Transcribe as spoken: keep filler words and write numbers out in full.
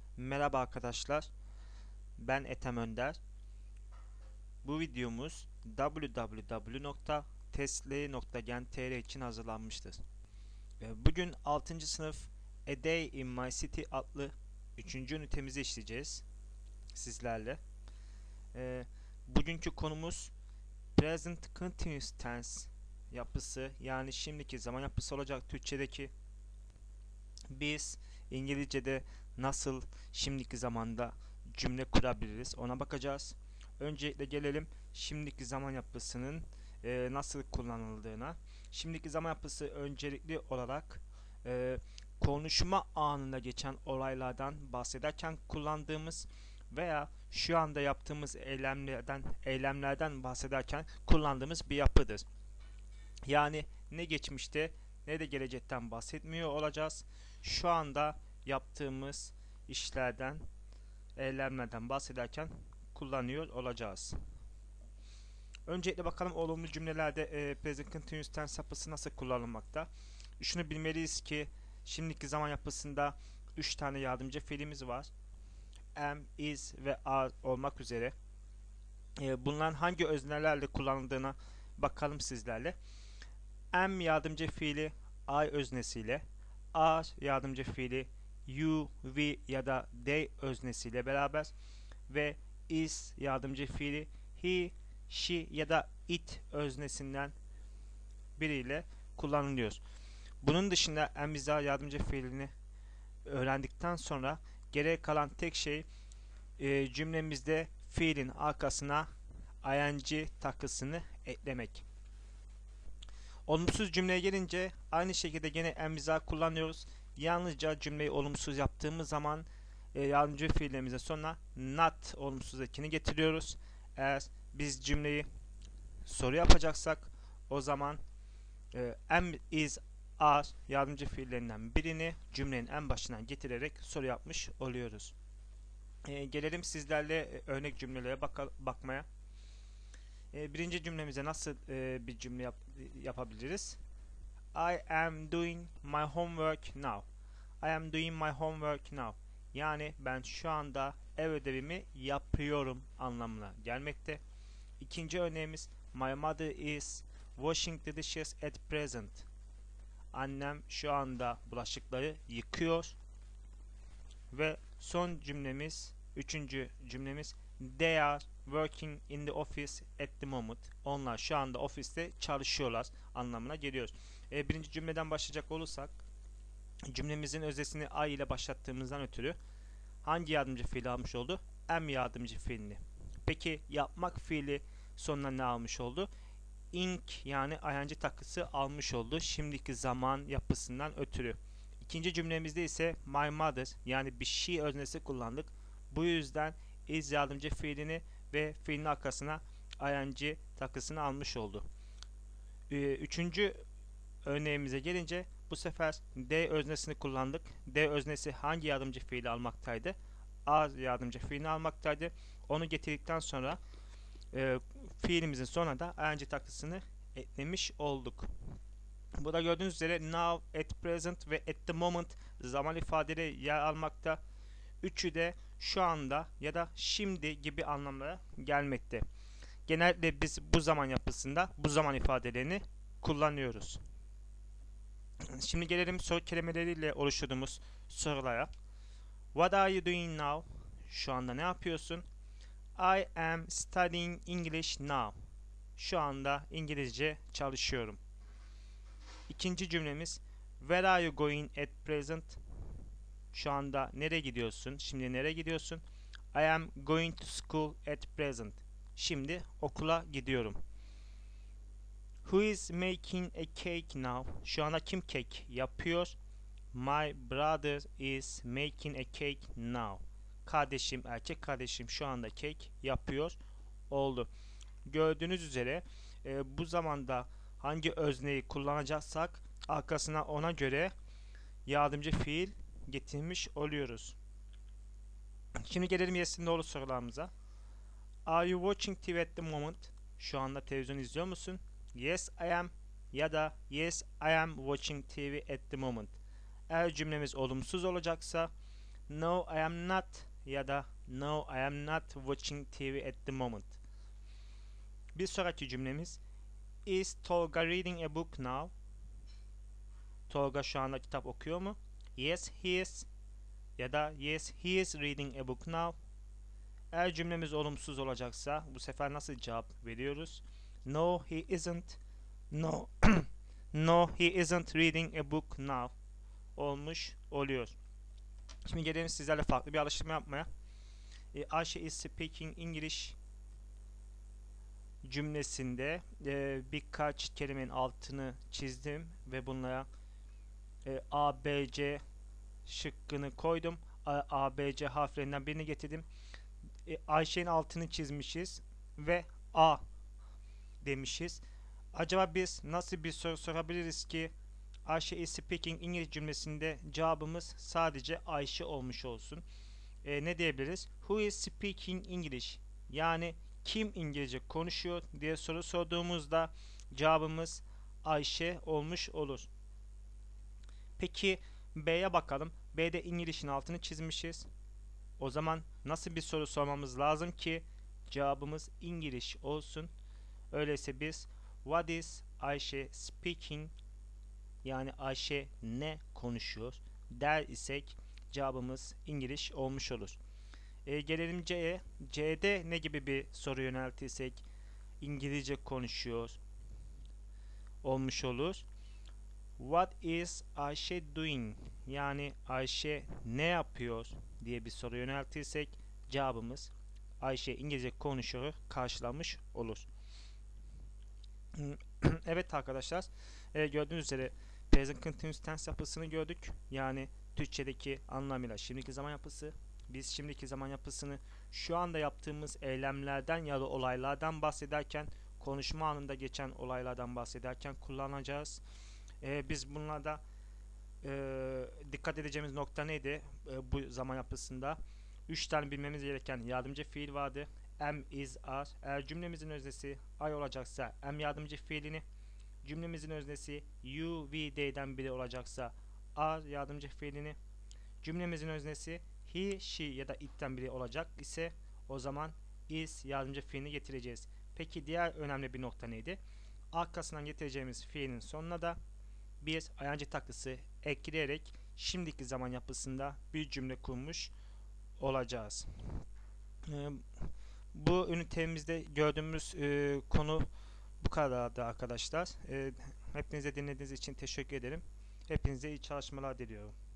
Merhaba arkadaşlar, ben Ethem Önder. Bu videomuz w w w nokta tesli nokta gen nokta t r için hazırlanmıştır. Bugün altıncı sınıf A Day in My City adlı üçüncü ünitemizi işleyeceğiz sizlerle. Bugünkü konumuz Present Continuous Tense yapısı, yani şimdiki zaman yapısı olacak Türkçedeki. Biz İngilizce'de nasıl şimdiki zamanda cümle kurabiliriz ona bakacağız. Öncelikle gelelim şimdiki zaman yapısının e, nasıl kullanıldığına. Şimdiki zaman yapısı öncelikli olarak e, konuşma anında geçen olaylardan bahsederken kullandığımız veya şu anda yaptığımız eylemlerden eylemlerden bahsederken kullandığımız bir yapıdır. Yani ne geçmişte ne de gelecekten bahsetmiyor olacağız. Şu anda yaptığımız işlerden, eylemlerden bahsederken kullanıyor olacağız. Öncelikle bakalım olumlu cümlelerde e, present continuous tense yapısı nasıl kullanılmakta. Şunu bilmeliyiz ki şimdiki zaman yapısında üç tane yardımcı fiilimiz var. Am, is ve are olmak üzere. E, bunların hangi öznelerle kullanıldığına bakalım sizlerle. Am yardımcı fiili I öznesiyle, are yardımcı fiili you, we ya da they öznesiyle beraber ve is yardımcı fiili he, she ya da it öznesinden biriyle kullanılıyor. Bunun dışında am is are yardımcı fiilini öğrendikten sonra geriye kalan tek şey e, cümlemizde fiilin arkasına ing takısını eklemek. Olumsuz cümleye gelince aynı şekilde gene am is are kullanıyoruz. Yalnızca cümleyi olumsuz yaptığımız zaman e, yardımcı fiillerimizin sonuna not olumsuz ekini getiriyoruz. Eğer biz cümleyi soru yapacaksak o zaman e, am is are yardımcı fiillerinden birini cümlenin en başına getirerek soru yapmış oluyoruz. E, gelelim sizlerle e, örnek cümlelere baka, bakmaya. E, birinci cümlemize nasıl e, bir cümle yap, yapabiliriz? I am doing my homework now. I am doing my homework now. Yani ben şu anda ev ödevimi yapıyorum anlamına gelmekte. İkinci örneğimiz my mother is washing the dishes at present. Annem şu anda bulaşıkları yıkıyor. Ve son cümlemiz, üçüncü cümlemiz they are working in the office at the moment. Onlar şu anda ofiste çalışıyorlar anlamına geliyor. E, birinci cümleden başlayacak olursak cümlemizin öznesini I ile başlattığımızdan ötürü hangi yardımcı fiili almış oldu? Am yardımcı fiilini. Peki yapmak fiili sonuna ne almış oldu? Ing yani ing takısı almış oldu şimdiki zaman yapısından ötürü. İkinci cümlemizde ise my mother yani bir she öznesi kullandık. Bu yüzden is yardımcı fiilini ve fiilin arkasına ing takısını almış oldu. Üçüncü örneğimize gelince bu sefer they öznesini kullandık. They öznesi hangi yardımcı fiili almaktaydı? Are yardımcı fiilini almaktaydı. Onu getirdikten sonra e, fiilimizin sonuna da ing takısını eklemiş olduk. Burada gördüğünüz üzere now, at present ve at the moment zaman ifadeleri yer almakta. Üçü de şu anda ya da şimdi gibi anlamlara gelmekte. Genellikle biz bu zaman yapısında bu zaman ifadelerini kullanıyoruz. Şimdi gelelim soru kelimeleriyle oluşturduğumuz sorulara. What are you doing now? Şu anda ne yapıyorsun? I am studying English now. Şu anda İngilizce çalışıyorum. İkinci cümlemiz where are you going at present? Şu anda nereye gidiyorsun? Şimdi nereye gidiyorsun? I am going to school at present. Şimdi okula gidiyorum. Who is making a cake now? Şu anda kim kek yapıyor? My brother is making a cake now. Kardeşim, erkek kardeşim şu anda kek yapıyor oldu. Gördüğünüz üzere e, bu zamanda hangi özneyi kullanacaksak arkasına ona göre yardımcı fiil getirmiş oluyoruz. Şimdi gelelim yes and no'lu sorularımıza. Are you watching T V at the moment? Şu anda televizyon izliyor musun? Yes I am ya da yes I am watching T V at the moment. Eğer cümlemiz olumsuz olacaksa no I am not ya da no I am not watching T V at the moment. Bir sonraki cümlemiz is Tolga reading a book now? Tolga şu anda kitap okuyor mu? Yes he is ya da yes he is reading a book now. Eğer cümlemiz olumsuz olacaksa bu sefer nasıl cevap veriyoruz? No he isn't. No no he isn't reading a book now olmuş oluyor. Şimdi gelelim sizlerle farklı bir alıştırma yapmaya. E, Ayşe is speaking English cümlesinde e, birkaç kelimenin altını çizdim ve bunlara e, A, B, C şıkkını koydum. A, A, B, C harflerinden birini getirdim. E, Ayşe'nin altını çizmişiz ve A demişiz. Acaba biz nasıl bir soru sorabiliriz ki Ayşe is speaking English cümlesinde cevabımız sadece Ayşe olmuş olsun. E, ne diyebiliriz? Who is speaking English? Yani kim İngilizce konuşuyor diye soru sorduğumuzda cevabımız Ayşe olmuş olur. Peki B'ye bakalım. B'de English'in altını çizmişiz. O zaman nasıl bir soru sormamız lazım ki cevabımız English olsun? Öyleyse biz what is Ayşe speaking, yani Ayşe ne konuşuyor der isek cevabımız English olmuş olur. E, gelelim C'ye. C'de ne gibi bir soru yöneltirsek İngilizce konuşuyor olmuş olur. What is Ayşe doing? Yani Ayşe ne yapıyor diye bir soru yöneltirsek cevabımız Ayşe İngilizce konuşuyor karşılamış olur. Evet arkadaşlar, e, gördüğünüz üzere present continuous tense yapısını gördük. Yani Türkçedeki anlamıyla şimdiki zaman yapısı. Biz şimdiki zaman yapısını şu anda yaptığımız eylemlerden ya da olaylardan bahsederken, konuşma anında geçen olaylardan bahsederken kullanacağız. E, biz bunlarda e, dikkat edeceğimiz nokta neydi e, bu zaman yapısında? üç tane bilmemiz gereken yardımcı fiil vardı. Am, is, are. Eğer cümlemizin öznesi I olacaksa am yardımcı fiilini, cümlemizin öznesi you, we, they'den biri olacaksa are yardımcı fiilini, cümlemizin öznesi he, she ya da it'ten biri olacak ise o zaman is yardımcı fiilini getireceğiz. Peki diğer önemli bir nokta neydi? Arkasından getireceğimiz fiilin sonuna da bir ing takısı ekleyerek şimdiki zaman yapısında bir cümle kurmuş olacağız. Ee, bu ünitemizde gördüğümüz e, konu bu kadardı arkadaşlar. E, hepinize dinlediğiniz için teşekkür ederim. Hepinize iyi çalışmalar diliyorum.